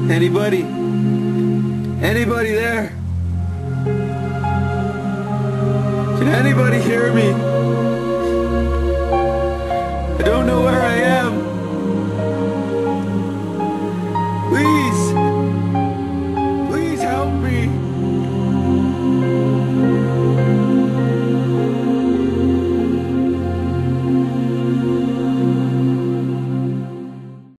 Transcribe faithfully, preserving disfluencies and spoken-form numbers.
Anybody? Anybody there? Can anybody hear me? I don't know where I am.